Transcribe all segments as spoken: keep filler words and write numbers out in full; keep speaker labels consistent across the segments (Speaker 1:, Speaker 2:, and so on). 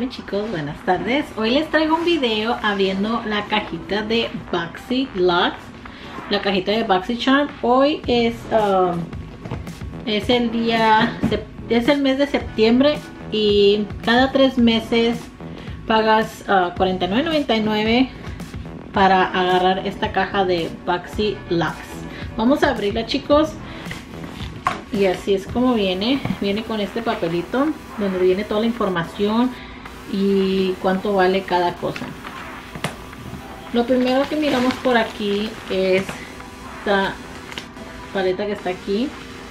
Speaker 1: chicos, buenas tardes. Hoy les traigo un video abriendo la cajita de BoxyLuxe, la cajita de BoxyCharm. Hoy es um, es el día es el mes de septiembre y cada tres meses pagas uh, cuarenta y nueve noventa y nueve para agarrar esta caja de BoxyLuxe. Vamos a abrirla, chicos. Y así es como viene. Viene con este papelito donde viene toda la información y cuánto vale cada cosa. Lo primero que miramos por aquí es esta paleta que está aquí.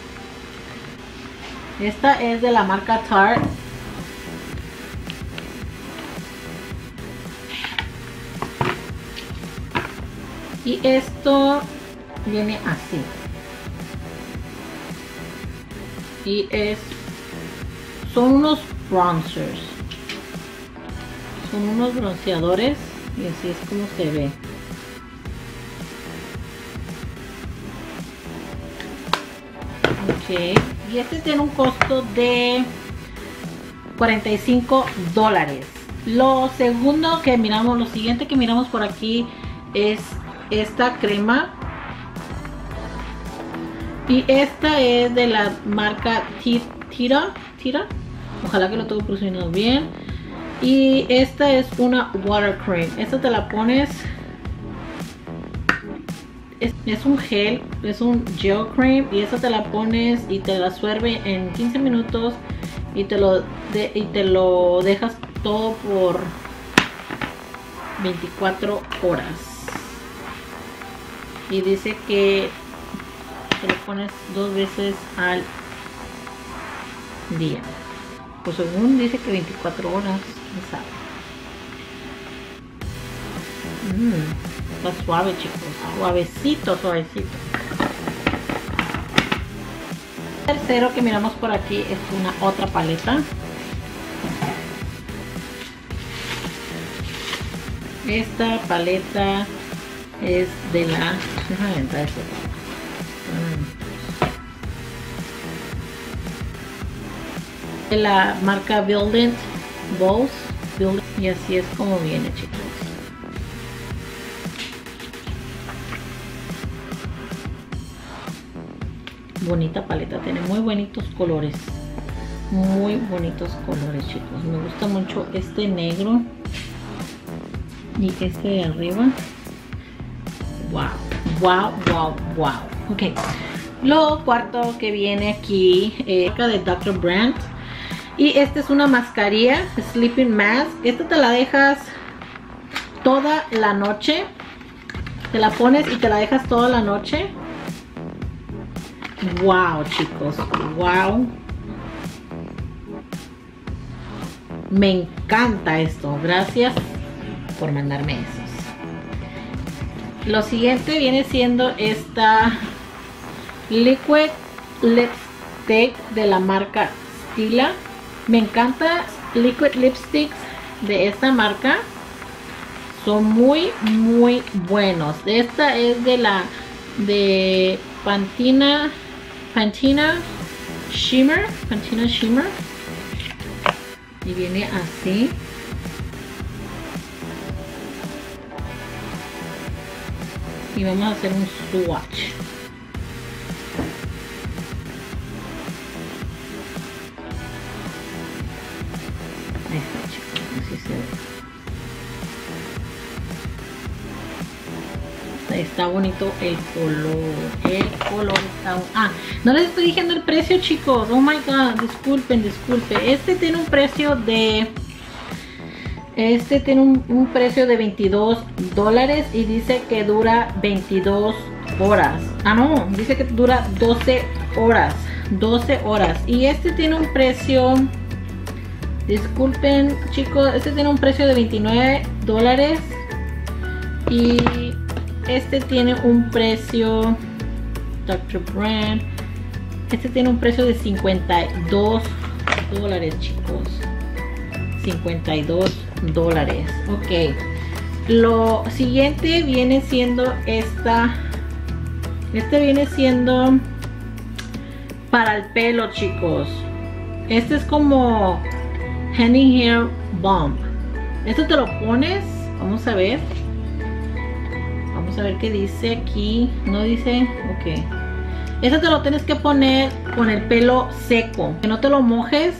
Speaker 1: Esta es de la marca Tarte. Y esto viene así. Y es son unos bronzers, son unos bronceadores y así es como se ve. Ok, y este tiene un costo de cuarenta y cinco dólares. Lo segundo que miramos, lo siguiente que miramos por aquí es esta crema. Y esta es de la marca Tira, Tira. Ojalá que lo tengo pronunciado bien. Y esta es una water cream. Esta te la pones. Es, es un gel, es un gel cream. Y esta te la pones y te la suerve en quince minutos. Y te lo, de, y te lo dejas todo por veinticuatro horas. Y dice que te lo pones dos veces al día. Pues según dice que veinticuatro horas, quién sabe. Mm, está suave, chicos. Suavecito, suavecito. El tercero que miramos por aquí es una otra paleta. Esta paleta es de la... Déjame aventar esto. De la marca Build-It Balls. Build y así es como viene, chicos. Bonita paleta, tiene muy bonitos colores. Muy bonitos colores, chicos. Me gusta mucho este negro y este de arriba. Wow, wow, wow, wow. Ok, lo cuarto que viene aquí es eh, de doctor Brandt. Y esta es una mascarilla, Sleeping Mask. Esta te la dejas toda la noche. Te la pones y te la dejas toda la noche. Wow, chicos, wow. Me encanta esto. Gracias por mandarme esos. Lo siguiente viene siendo esta Liquid Lipstick de la marca Stila. Me encanta Liquid Lipsticks de esta marca. Son muy muy buenos. Esta es de la de Pantina Pantina Shimmer. Pantina Shimmer. Y viene así. Y vamos a hacer un swatch. Ahí está, chicos, así se ve. Está bonito el color. El color está... Ah, no les estoy diciendo el precio, chicos. Oh my god, disculpen, disculpen. Este tiene un precio de... Este tiene un, un precio de veintidós dólares y dice que dura veintidós horas. Ah, no, dice que dura doce horas. doce horas. Y este tiene un precio... Disculpen, chicos, este tiene un precio de veintinueve dólares. Y este tiene un precio... doctor Brandt. Este tiene un precio de cincuenta y dos dólares, chicos. cincuenta y dos dólares. Ok. Lo siguiente viene siendo esta. Este viene siendo para el pelo, chicos. Este es como Honey Hair Balm. Esto te lo pones, vamos a ver. Vamos a ver qué dice aquí. No dice, ok. Esto te lo tienes que poner con el pelo seco, que no te lo mojes.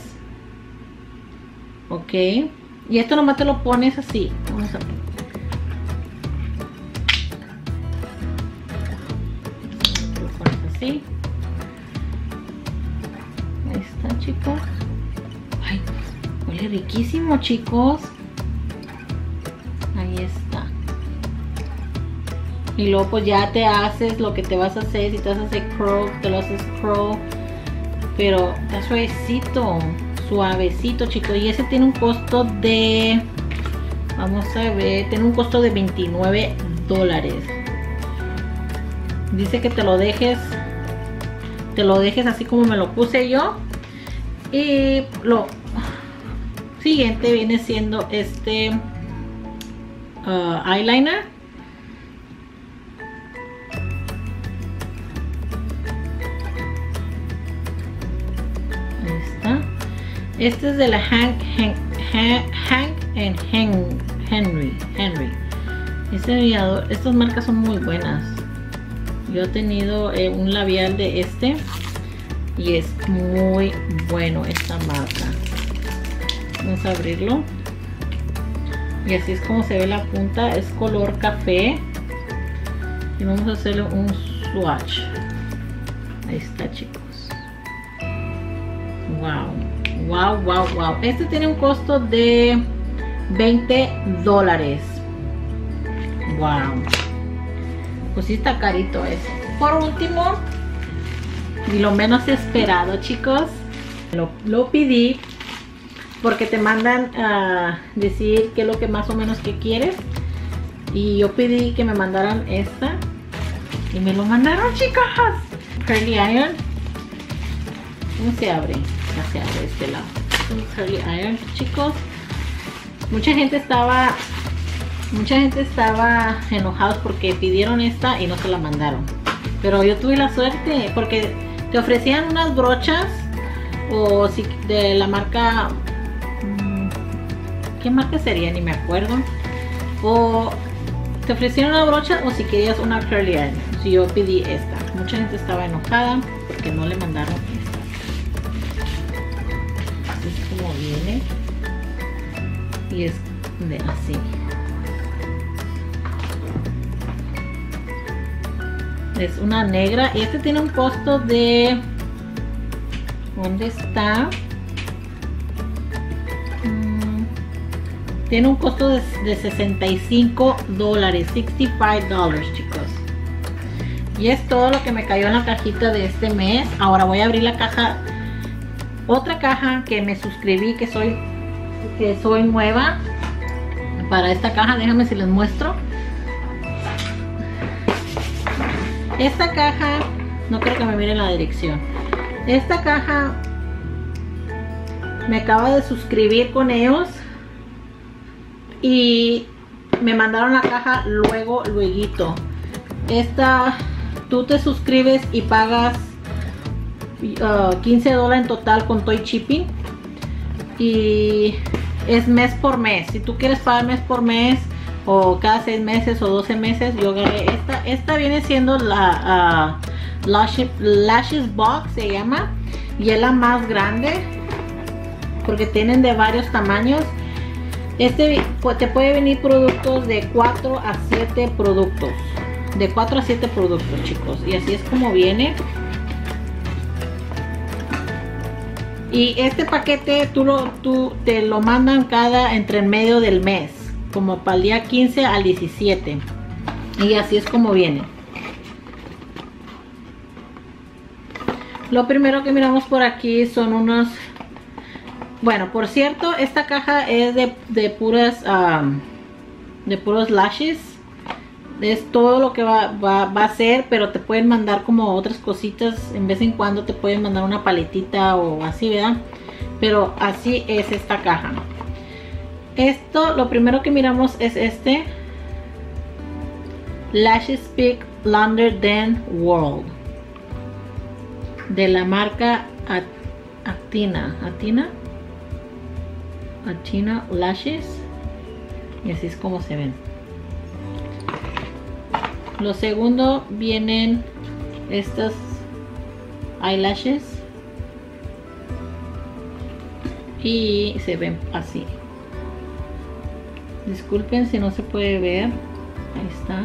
Speaker 1: Ok. Y esto nomás te lo pones así. Vamos a ver. Lo pones así. Ahí está, chicos. Ay, huele riquísimo, chicos. Ahí está. Y luego pues ya te haces lo que te vas a hacer. Si te vas a hacer curl, te lo haces curl. Pero está suavecito, suavecito, chicos. Y ese tiene un costo de, vamos a ver, tiene un costo de veintinueve dólares. Dice que te lo dejes, te lo dejes así como me lo puse yo. Y lo siguiente viene siendo este uh, eyeliner. Este es de la Hank, Hank, Hank and Henry. Henry. Este brillador, estas marcas son muy buenas. Yo he tenido eh, un labial de este y es muy bueno esta marca. Vamos a abrirlo. Y así es como se ve la punta. Es color café. Y vamos a hacerle un swatch. Ahí está, chicos. Wow. Wow, wow, wow. Este tiene un costo de veinte dólares. Wow. Pues sí está carito ese. Por último, y lo menos esperado, chicos, lo, lo pedí porque te mandan a decir qué es lo que más o menos que quieres. Y yo pedí que me mandaran esta y me lo mandaron, chicos. Curly Iron. ¿Cómo se abre? Ya se abre de este lado. Un Curly Iron, chicos. Mucha gente estaba mucha gente estaba enojados porque pidieron esta y no se la mandaron. Pero yo tuve la suerte porque te ofrecían unas brochas o si de la marca, ¿qué marca sería? Ni me acuerdo. O te ofrecieron una brocha o si querías una Curly Iron. Si yo pedí esta. Mucha gente estaba enojada porque no le mandaron esta. Es como viene y es de así. Es una negra y este tiene un costo de, ¿dónde está? Mm, tiene un costo de, de sesenta y cinco dólares, sesenta y cinco dólares, chicos. Y es todo lo que me cayó en la cajita de este mes. Ahora voy a abrir la caja. Otra caja que me suscribí, que soy que soy nueva para esta caja. Déjame si les muestro. Esta caja, no creo que me miren la dirección. Esta caja me acaba de suscribir con ellos y me mandaron la caja luego, lueguito. Esta, tú te suscribes y pagas Uh, quince dólares en total con Toy Shipping y es mes por mes. Si tú quieres pagar mes por mes o cada seis meses o doce meses, yo agarré esta. Esta viene siendo la uh, Lashes, Lashes Box, se llama, y es la más grande porque tienen de varios tamaños. Este te puede venir productos de cuatro a siete productos, de cuatro a siete productos, chicos, y así es como viene. Y este paquete tú, lo, tú te lo mandan cada entre en medio del mes, como para el día quince al diecisiete. Y así es como viene. Lo primero que miramos por aquí son unos... Bueno, por cierto, esta caja es de, de puras um, de puros lashes. Es todo lo que va, va, va a ser, pero te pueden mandar como otras cositas. En vez en cuando te pueden mandar una paletita o así, ¿verdad? Pero así es esta caja. Esto, lo primero que miramos es este Lashes Peak Longer Than World, de la marca Athena. Athena. Athena Lashes. Y así es como se ven. Lo segundo vienen estas eyelashes. Y se ven así. Disculpen si no se puede ver. Ahí está.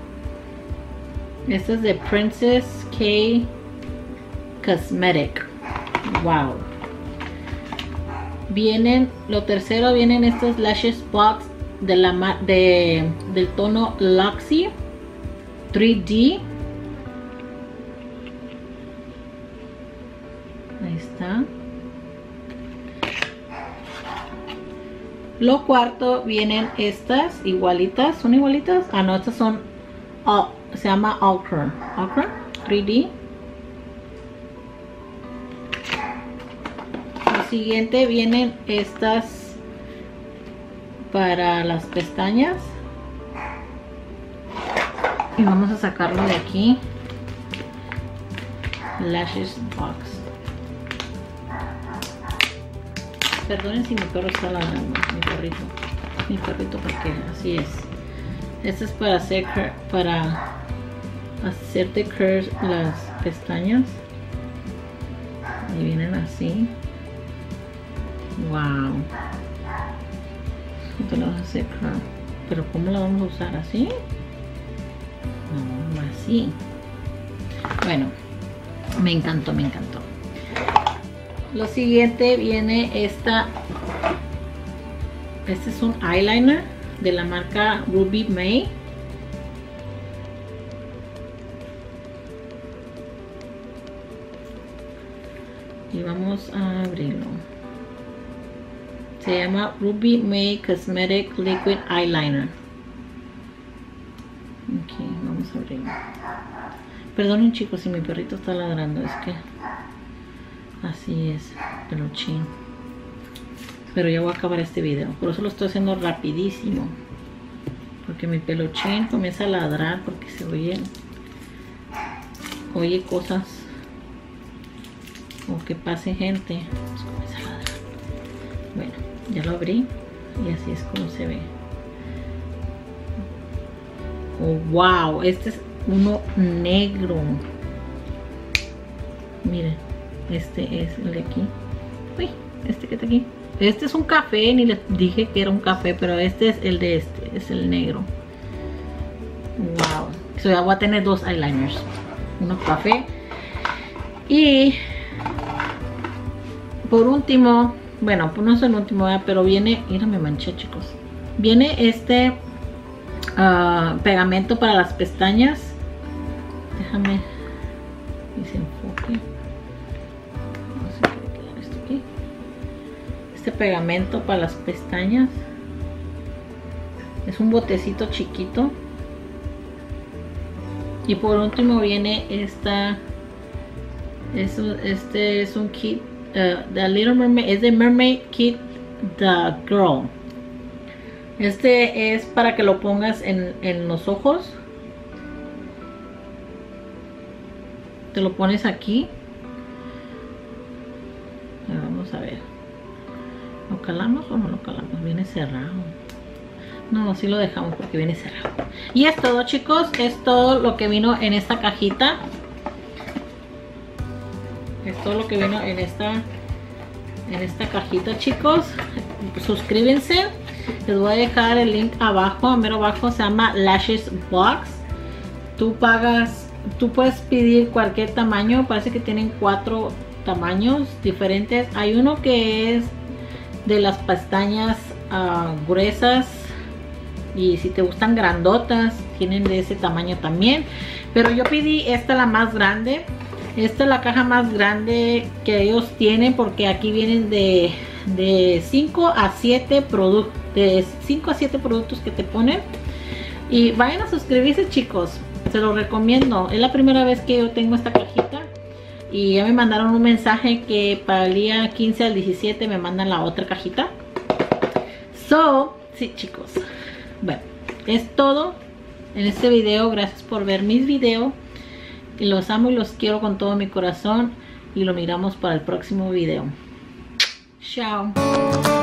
Speaker 1: Esta es de Princess K Cosmetic. Wow. Vienen, lo tercero vienen estos lashes box de la de del tono Luxy tres D. Ahí está. Lo cuarto vienen estas igualitas, ¿son igualitas? Ah, no, estas son, oh, se llama Ochre, Ochre tres D. Lo siguiente vienen estas para las pestañas. Y vamos a sacarlo de aquí. Lashes box. Perdonen si mi perro está ladrando, mi perrito, mi perrito, porque así es. Este es para hacer, para hacerte curls las pestañas. Y vienen así. Wow. ¿Cómo te lo vas a hacer curl? Pero ¿cómo la vamos a usar? ¿Así? No, así. Bueno, me encantó, me encantó. Lo siguiente viene esta. Este es un eyeliner de la marca Ruby May. Y vamos a abrirlo. Se llama Ruby May Cosmetic Liquid Eyeliner. Ok, vamos a abrirlo. Perdonen chicos si mi perrito está ladrando, es que así es, peluchín. Pero ya voy a acabar este video. Por eso lo estoy haciendo rapidísimo. Porque mi peluchín comienza a ladrar porque se oye, oye cosas. O que pase gente. Pues comienza a ladrar. Bueno, ya lo abrí. Y así es como se ve. Oh, wow. Este es uno negro. Miren. Este es el de aquí. Uy, este que está aquí. Este es un café, ni les dije que era un café, pero este es el de este, es el negro. Wow. So ya voy a tener dos eyeliners. Uno café. Y por último, bueno, pues no es el último, ¿verdad? Pero viene, mira, me manché chicos. Viene este uh, pegamento para las pestañas. Déjame que se enfoque. Este pegamento para las pestañas es un botecito chiquito. Y por último viene esta, eso, este es un kit uh, The Little Mermaid, es de Mermaid Kit The Girl. Este es para que lo pongas en, en los ojos. Te lo pones aquí. Vamos a ver. ¿Lo calamos o no lo calamos? Viene cerrado. No, sí lo dejamos porque viene cerrado. Y es todo chicos. Es todo lo que vino en esta cajita. Es todo lo que vino en esta En esta cajita chicos. Suscríbanse. Les voy a dejar el link abajo. Mero abajo se llama Lashes Box. Tú pagas. Tú puedes pedir cualquier tamaño. Parece que tienen cuatro tamaños diferentes. Hay uno que es de las pestañas uh, gruesas, y si te gustan grandotas tienen de ese tamaño también, pero yo pedí esta, la más grande. Esta es la caja más grande que ellos tienen, porque aquí vienen de de cinco a siete productos, de cinco a siete productos que te ponen. Y vayan a suscribirse chicos, se los recomiendo. Es la primera vez que yo tengo esta cajita. Y ya me mandaron un mensaje que para el día quince al diecisiete me mandan la otra cajita. So, sí chicos. Bueno, es todo en este video. Gracias por ver mis videos. Y los amo y los quiero con todo mi corazón. Y lo miramos para el próximo video. Chao.